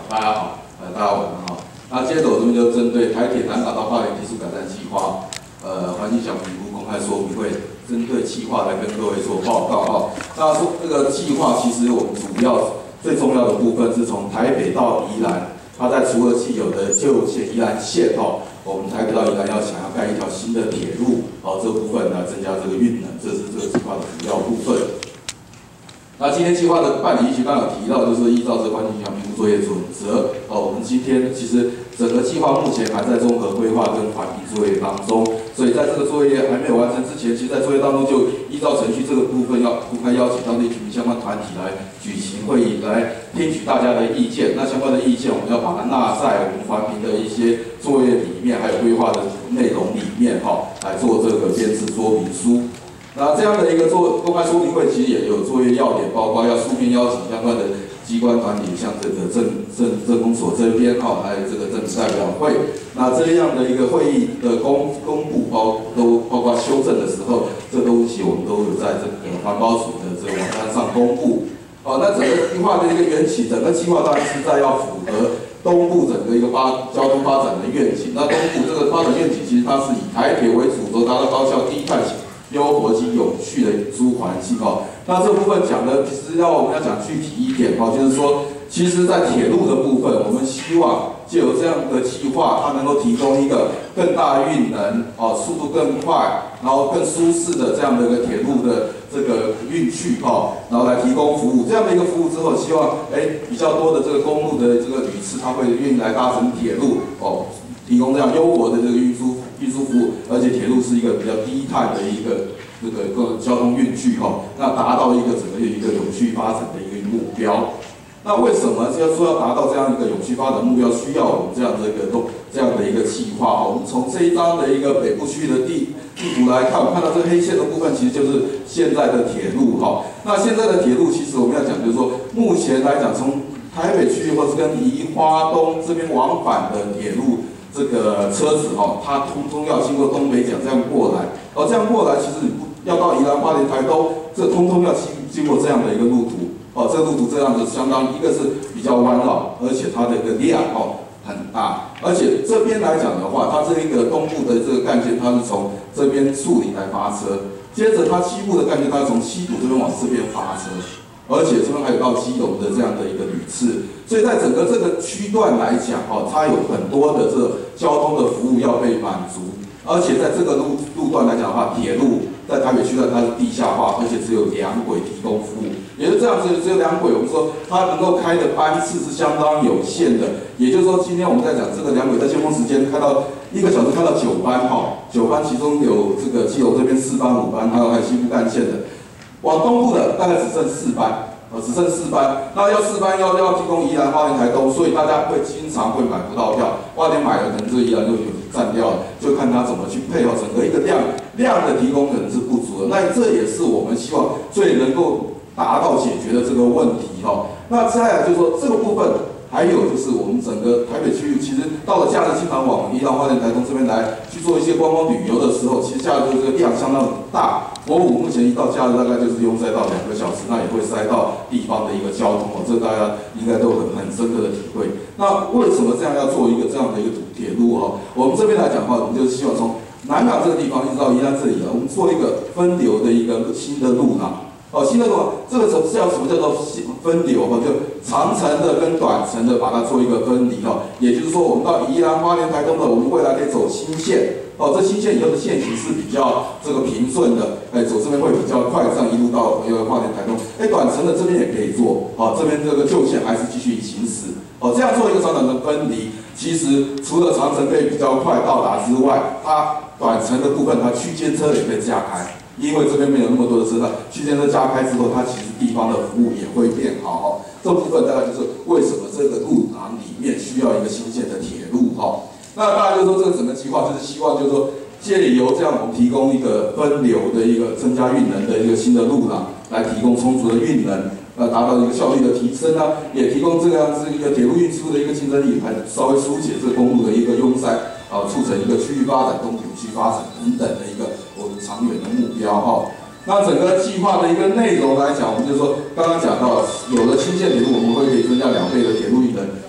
大家好，大家晚上好。那接着我这边就针对台铁南港到花莲技术改善计划，环境小评估公开说明会，针对计划来跟各位做报告哈。那说这个计划其实我们主要最重要的部分是从台北到宜兰，它在除了既有的旧线宜兰线哦，我们台北到宜兰要想要盖一条新的铁路哦，这部分来增加这个运能，这是这个计划的主要部分。那今天计划的办理依据刚刚有提到，就是依照这环境影响评估作业准则哦，我们今天其实整个计划目前还在综合规划跟环评作业当中，所以在这个作业还没有完成之前，其实在作业当中就依照程序这个部分要公开邀请当地居民相关团体来举行会议，来听取大家的意见。那相关的意见我们要把它纳在我们环评的一些作业里面，还有规划的内容里面哈，来做这个编制说明书。那这样的一个公开说明会，其实也有作业要点，包括要书面邀请相关的机关团体，像这个政工所这边哈，还有这个政府代表会。那这样的一个会议的公布包括修正的时候，这东西我们都有在这个环保署的这个网站上公布。哦，那整个计划的一个缘起，整个计划当然是在要符合东部整个一个交通发展的愿景。那东部这个发展愿景，其实它是以台铁为主轴，达到高效低碳优活及永续的运输环境哦。那这部分讲的，其实我们要讲具体一点哦，就是说，其实在铁路的部分，我们希望借由这样的计划，它能够提供一个更大运能哦，速度更快，然后更舒适的这样的一个铁路的这个运去哦，然后来提供服务。这样的一个服务之后，希望比较多的这个公路的这个旅次，他会愿意来搭乘铁路哦，提供这样优活的这个运输服务，而且铁路是一个比较低碳的一个交通运具哈，那达到一个整个一个永续发展的一个目标。那为什么要达到这样一个永续发展目标，需要我们这样的一个计划哈？我们从这一张的一个北部区域的地图来看，我们看到这个黑线的部分，其实就是现在的铁路哈。那现在的铁路，其实我们要讲就是说，目前来讲，从台北区域或是跟宜花东这边往返的铁路。这个车子哈，它通通要经过东北角这样过来，这样过来，其实你要到宜兰、花莲、台东，这通通要经过这样的一个路途，这个路途这样子相当一个是比较弯绕，而且它的一个量很大，而且这边来讲的话，它这一个东部的这个干线，它是从这边树林来发车，接着它西部的干线，它是从西埔这边往这边发车。而且这边还有到基隆的这样的一个旅次，所以在整个这个区段来讲，它有很多的这交通的服务要被满足，而且在这个路段来讲的话，铁路在台北区段它是地下化，而且只有2轨提供服务，也就这样子，只有2轨，我们说它能够开的班次是相当有限的，也就是说，今天我们在讲这个2轨在尖峰时间开到1个小时开到9班9班其中有这个基隆这边4班5班，还有西部干线的。往东部的大概只剩4班，只剩4班。那要4班要提供宜兰、花莲、台东，所以大家会经常会买不到票。花莲买了，可能这个宜兰就有占掉了，就看他怎么去配合整个一个量的提供可能是不足的。那这也是我们希望最能够达到解决的这个问题哈。那再来就是说这个部分。还有就是我们整个台北区域，其实到了假日经常往宜兰、花莲、台东这边来去做一些观光旅游的时候，其实假日这个量相当大。国五目前一到假日大概就是用塞到2个小时，那也会塞到地方的一个交通这大家应该都很深刻的体会。那为什么这样要做一个这样的一个铁路我们这边来讲的话，我们就是希望从南港这个地方一直到宜兰这里我们做一个分流的一个新的路廊。新的路这个什么叫做分流就长程的跟短程的把它做一个分离也就是说，我们到宜兰、花莲、台东的，我们未来可以走新线这新线以后的线型是比较这个平顺的，走这边会比较快，这样一路到花莲、台东。短程的这边也可以做这边这个旧线还是继续行驶这样做一个长短的分离，其实除了长程可以比较快到达之外，它短程的部分它区间车也可以加开。因为这边没有那么多的车，区间车加开之后，它其实地方的服务也会变好这部分大概就是为什么这个路廊里面需要一个新建的铁路那大家就说这个整个计划就是希望就是说借由这样我们提供一个分流的一个增加运能的一个新的路廊，来提供充足的运能，达到一个效率的提升也提供这样子一个铁路运输的一个竞争力，还稍微疏解这个公路的一个拥塞促成一个区域发展、东埔区发展等等的一个我们长远的目标那整个计划的一个内容来讲，我们就说刚刚讲到，有了新线铁路，我们会可以增加2倍的铁路运能，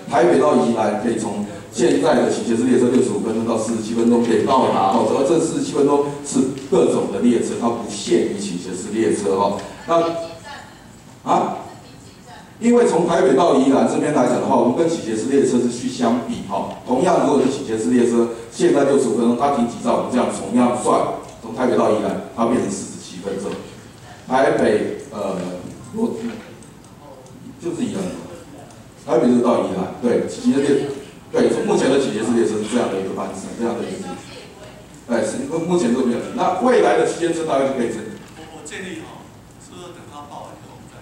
台北到宜兰可以从现在的倾斜式列车65分钟到47分钟可以到达哦，而这47分钟是各种的列车，它不限于倾斜式列车哦。那因为从台北到宜兰这边来讲的话，我们跟倾斜式列车是去相比哈，同样如果是倾斜式列车，现在65分钟，它停几站，我们这样同样算，从台北到宜兰，它变成47分钟。台北就是宜兰，台北就到宜兰，对，倾斜列。对，从目前的倾斜式列车是这样的一个班次，这样的一个，是目前都没有。那未来的区间车大概就可以这。 我建议哈，是不是等他报完以后，我们再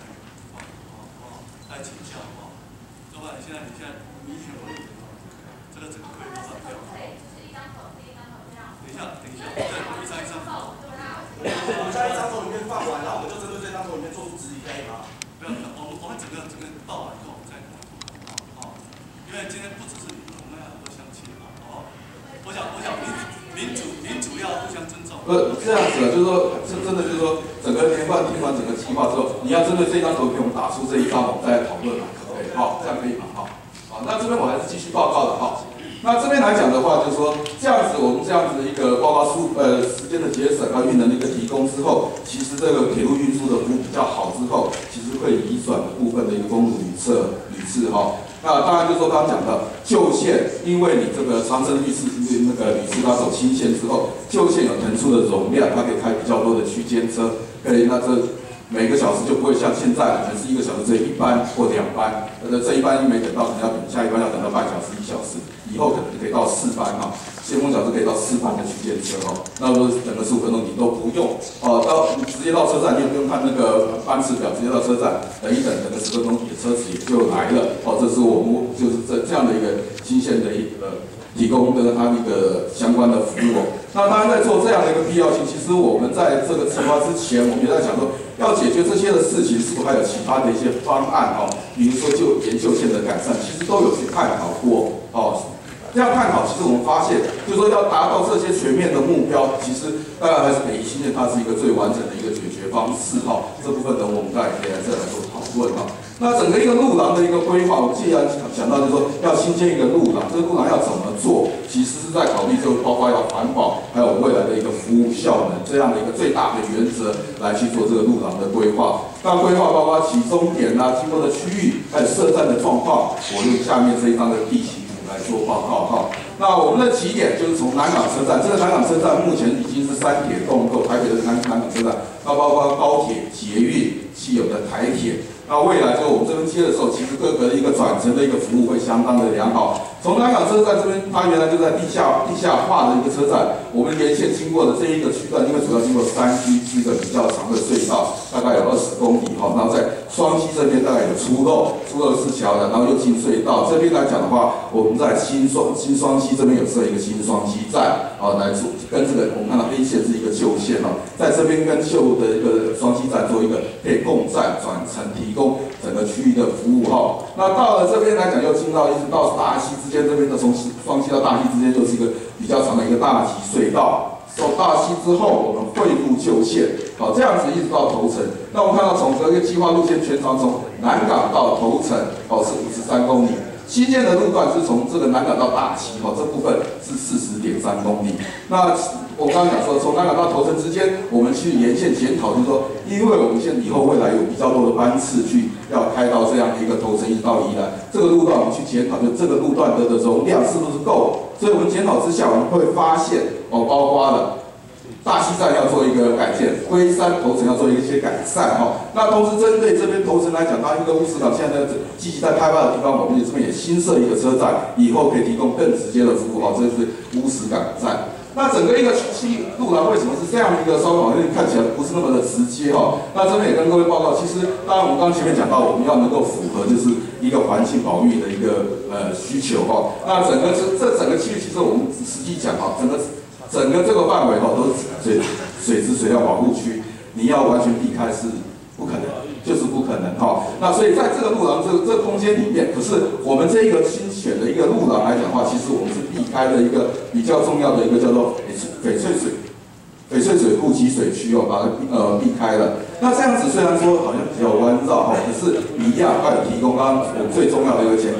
请教哈。要不然你现在明显我这个整个会都算掉。等一下，对，我一张一张放。 我们在一张图里面放完，然后我们就针对这张图里面做出质疑，可以吗？ 不要，我们整个报完以后，我们再好。因为今天不只是你们，我们还有很多乡亲嘛，哦。我想民主要互相尊重。 这样子啊，就是说，真的就是说，整个听完整个计划之后，你要针对这张图给我们打出这一张，我们再讨论嘛，可不可以？好，这样可以吗？好，那这边我还是继续报告的哈。那这边来讲的话，就是说这样子，我们这样子的一个包括时间的节省和运能的一个提供之后，其实这个铁路运输的服务比较好之后，其实会移转的部分的一个公路旅次哈。那当然就是说刚刚讲的旧线，因为你这个长程旅次它走新线之后，旧线有腾出的容量，它可以开比较多的区间车，可以那这每个小时就不会像现在可能是1个小时只有1班或2班，这一班没等到，可能要等下一班要等到半小时1小时，以后可能可以到4班哈，先锋小时可以到4班的区间车哈，那如果等个15分钟你都不用直接到车站，你也不用看那个班次表，直接到车站等个10分钟，你的车子也就来了这是我们就是这样的一个新线的一个提供的它一个相关的服务。那当然在做这样的一个必要性，其实我们在这个计划之前，我们也在想说，要解决这些的事情，是否还有其他的一些方案比如说就沿旧线的改善，其实都有去探讨过这样探讨，其实我们发现，就是说要达到这些全面的目标，其实当然还是北宜新线它是一个最完整的一个解决方式这部分呢，我们再可以再来做讨论那整个一个路廊的一个规划，我既然想到就是说要新建一个路廊，这个路廊要怎么做，其实是在考虑就包括要环保，还有未来的一个服务效能这样的一个最大的原则来去做这个路廊的规划。那规划包括起终点经过的区域，还有设站的状况，我用下面这一张的地形图来做报告那我们的起点就是从南港车站，这个南港车站目前已经是3铁共构，台北的南港车站，那包括高铁、捷运、既有的台铁。那未来就我们这边接的时候，其实各个的一个转乘的一个服务会相当的良好。从南港车站这边，它原来就在地下化的一个车站，我们沿线经过的这一个区段，因为主要经过山区，是一个比较长的隧道，大概有20公里然后在双溪这边大概有出漏是桥的，然后又进隧道。这边来讲的话，我们在新双溪这边有设一个新双溪站来做跟这个我们看到黑线是一个旧线在这边跟旧的一个双溪站做一个可以共站转乘提供整个区域的服务那到了这边来讲，又进到一直到大溪之间这边的，从双溪到大溪之间就是一个比较长的一个大溪隧道。到大溪之后，我们汇入旧线，这样子一直到头城。那我们看到从这个计划路线全长从南港到头城是53公里。新建的路段是从这个南港到大溪这部分是40.3公里。那我刚刚讲说，从南港到头城之间，我们去沿线检讨，就是说，因为我们现在以后未来有比较多的班次要开到这样的一个头城一直到宜兰，这个路段我们去检讨，就这个路段的容量是不是够？所以我们检讨之下，我们会发现包括了大溪站要做一个改建，龟山头城要做一些改善那同时针对这边头城来讲，它一个乌石港现在积极在开发的地方，我们这边也新设一个车站，以后可以提供更直接的服务这是乌石港站。那整个一个路廊为什么是这样的一个稍微好像看起来不是那么的直接那这边也跟各位报告，其实当然我们刚刚前面讲到，我们要能够符合就是一个环境保育的一个需求那整个整个区域，其实我们实际讲整个这个范围都是水质水料保护区，你要完全避开是不可能，就是不可能那所以在这个路廊这个空间里面，可是我们这一个新选的一个路廊来讲的话，其实我们是避开了一个比较重要的一个叫做翡翠水库集水区把它避开了。那这样子虽然说好像比较弯绕可是一样它有提供刚刚我们最重要的一个前提，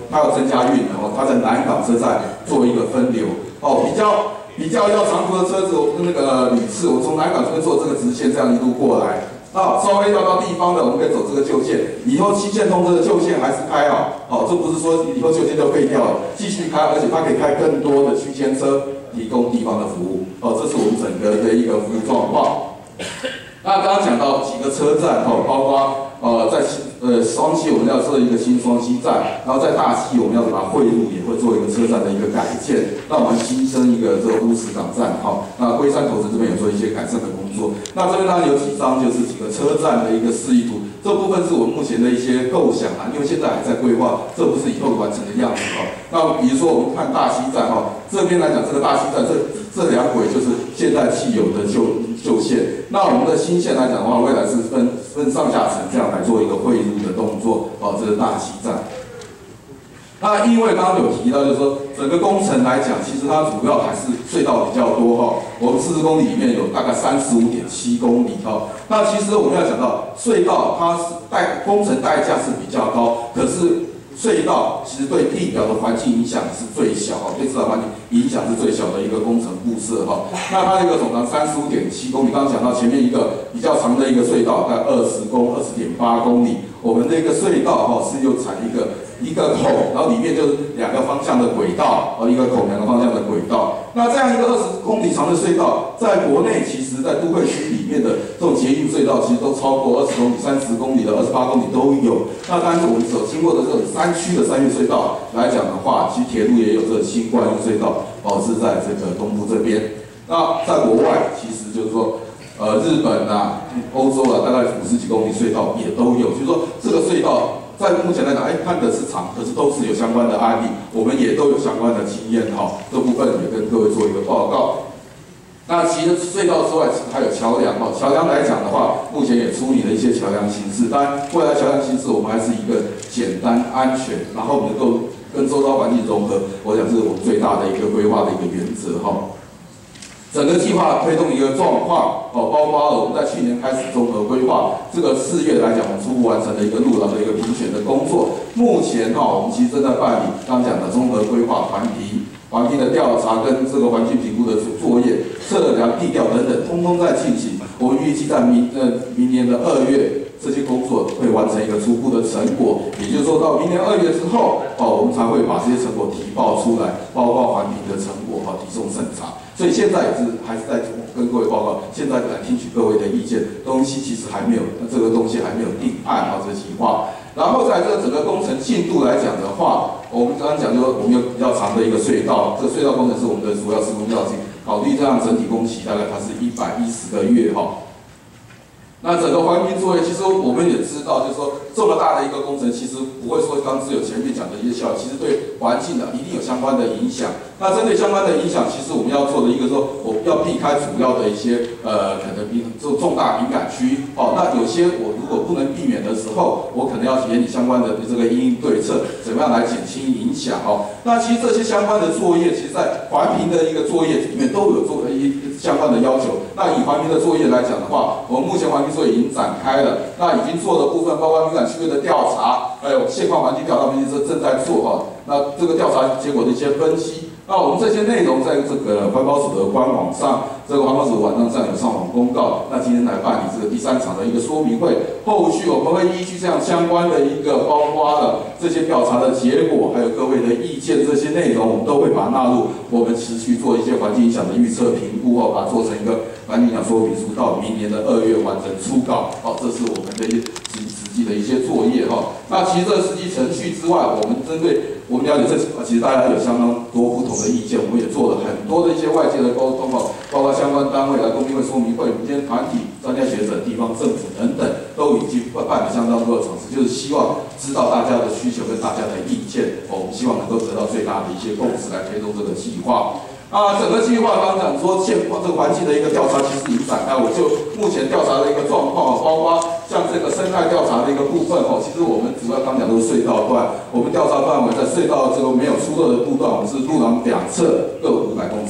它要增加运能哦，它在南港车站做一个分流哦，比较要长途的车子，那个旅次，我从南港这边坐这个直线这样一路过来。那稍微要到地方的，我们可以走这个旧线。以后7线通车的旧线还是开哦，这不是说以后旧线就废掉了，继续开，而且它可以开更多的区间车，提供地方的服务哦。这是我们整个的一个服务状况。那刚刚讲到几个车站哦，包括在双溪我们要设一个新双溪站，然后在大溪我们要把汇入也会做一个车站的一个改建，让我们新增一个这个乌石港站哈。那龟山投资这边有做一些改善的工作。那这边当然有几张就是几个车站的一个示意图，这部分是我们目前的一些构想啊，因为现在还在规划，这不是以后完成的样子哈。那比如说我们看大溪站哈，这边来讲这个大溪站这两轨就是现在既有的旧线，那我们的新线来讲的话，未来是分上下层这样来做一个汇入的动作哦，这是大溪站。那因为刚刚有提到，就是说整个工程来讲，其实它主要还是隧道比较多哈。我们40公里里面有大概35.7公里哈。那其实我们要讲到隧道，它是工程代价是比较高，可是隧道其实对地表的环境影响是最小，对自然环境影响是最小的一个工程布设哈。那它的一个总长35.7公里，刚刚讲到前面一个比较长的一个隧道，大概20.8公里。我们这个隧道哈是又采一个孔，然后里面就是2个方向的轨道，一个孔2个方向的轨道。那这样一个20公里长的隧道，在国内其实在都会区里面的这种捷运隧道，其实都超过20公里、30公里的、28公里都有。那当然我们所经过的这种山区的山岳隧道来讲的话，其实铁路也有这个新冠隧道是在这个东部这边。那在国外，其实就是说。日本啊、欧洲啊，大概50几公里隧道也都有，就是说这个隧道在目前来讲，看的是长，可是都是有相关的案例，我们也都有相关的经验哈。这部分也跟各位做一个报告。那其实隧道之外，其实还有桥梁哈。桥梁来讲的话，目前也处理了一些桥梁形式，当然未来桥梁形式我们还是一个简单、安全，然后能够跟周遭环境融合，我想是我们最大的一个规划的一个原则哈。整个计划推动一个状况包括了我们在去年开始综合规划，这个4月来讲，我们初步完成了一个路廊的一个评选的工作。目前我们其实正在办理刚讲的综合规划环评的调查跟这个环境评估的作业、测量、地调等等，通通在进行。我们预计在明年的2月。这些工作会完成一个初步的成果，也就是说到明年2月之后，我们才会把这些成果提报出来，包括环评的成果提送审查。所以现在还是在跟各位报告，现在来听取各位的意见，东西其实还没有，这个东西还没有定案这个计划。然后在这个整个工程进度来讲的话，我们刚刚讲说我们有比较长的一个隧道，这个隧道工程是我们的主要施工要件，考虑这样整体工期大概它是110个月那整个环评作业，其实我们也知道，就是说这么大的一个工程，其实不会说刚只有前面讲的一些效益，其实对环境一定有相关的影响。那针对相关的影响，其实我们要做的一个说，我要避开主要的一些可能重大敏感区那有些我如果不能避免的时候，我可能要研拟相关的这个因应对策，怎么样来减轻影响那其实这些相关的作业，其实在环评的一个作业里面都有做相关的要求。那以环评的作业来讲的话，我们目前环评作业已经展开了，那已经做的部分包括敏感区域的调查，还有现况环境调查分析正在做那这个调查结果的一些分析。那我们这些内容在这个环保署的官网上，这个环保署网站上有上网公告。那今天来办理这个第3场的一个说明会，后续我们会依据这样相关的一个包括了这些调查的结果，还有各位的意见，这些内容我们都会把它纳入我们持续做一些环境影响的预测评估把它做成一个环境影响说明书，到明年的2月完成初稿这是我们的一些实际的一些作业那其实这实际程序之外，我们针对我们了解这其实大家有相当多不同的意见，我们也做了很多的一些外界的沟通包括相关单位来公听会、说明会、民间团体、专家学者、地方政府等等，都已经办了相当多的场次，就是希望知道大家的需求跟大家的意见我们希望能够得到最大的一些共识来推动这个计划。整个计划刚刚讲说这个环境的一个调查其实已经展开，我就目前调查的一个状况包括像这个生态调查的一个部分其实我们主要刚讲都是隧道段，我们调查范围在隧道这个没有出漏的路段，我们是路廊2侧各500公尺。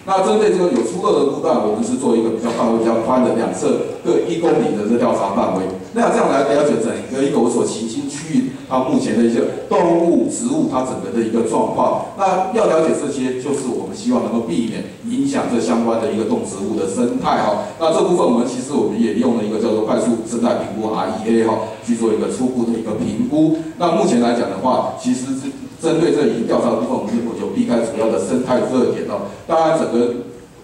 那针对这个有出入的路段，我们是做一个比较范围比较宽的2侧各1公里的这调查范围。那这样来了解整个一个我所行经区域它目前的一些动物、植物它整个的一个状况。那要了解这些，就是我们希望能够避免影响这相关的一个动植物的生态哈。那这部分我们也用了一个叫做快速生态评估 REA 哈，去做一个初步的一个评估。那目前来讲的话，其实是针对这一调查的部分，我们有避开主要的生态热点哦。当然，整个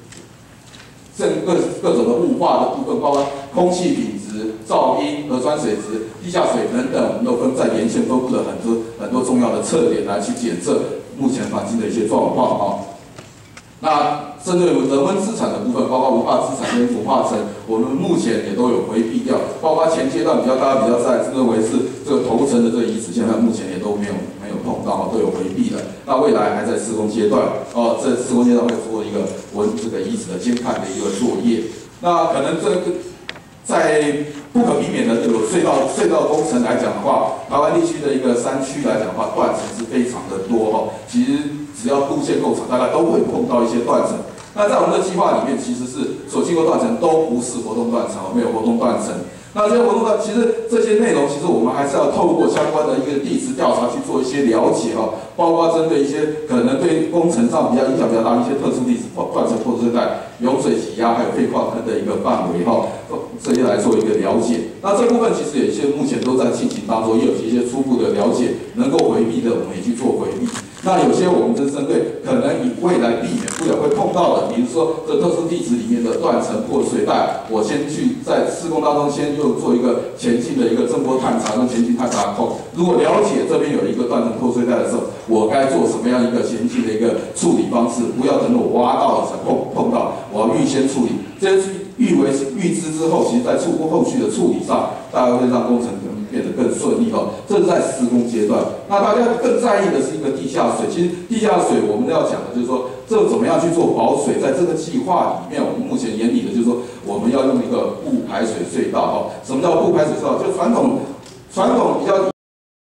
各种的雾化的部分，包括空气品质、噪音、河川水质、地下水等等，我们都在沿线分布了很多重要的测点来去检测目前环境的一些状况哈。那针对人文资产的部分，包括文化资产跟腐化层，我们目前也都有回避掉，包括前阶段大家比较在认为是这个头层的这个遗址，现在目前也都没有碰到，都有回避的。那未来还在施工阶段，这施工阶段会做一个这个遗址的监看的一个作业。那可能这个在不可避免的这个隧道工程来讲的话，台湾地区的一个山区来讲的话，断层是非常的多哈。其实只要路线够长，大概都会碰到一些断层。那在我们的计划里面，其实是所经过断层都不是活动断层，没有活动断层。那这些活动断，其实这些内容，其实我们还是要透过相关的一个地质调查去做一些了解哈，包括针对一些可能对工程上影响比较大的一些特殊地质断层或者是在涌水挤压还有废矿坑的一个范围哈，这些来做一个了解。那这部分其实有一些目前都在进行当中，也有一些初步的了解，能够回避的我们也去做回避。那有些我们是针对可能以未来避免不了会碰到的，比如说这特殊地质里面的断层破水带，我先去在施工当中先又做一个前期的一个震波探查跟前期探查后，如果了解这边有一个断层破碎带的时候，我该做什么样一个前期的一个处理方式，不要等我挖到了才碰到，我要预先处理。这些预知之后，其实在后续的处理上，大概会让工程可能变得更顺利哈。这是在施工阶段。那大家更在意的是一个地下水。其实地下水我们要讲的就是说，这怎么样去做保水，在这个计划里面，我们目前研拟的就是说，我们要用一个不排水隧道哈。什么叫不排水隧道？就传统比较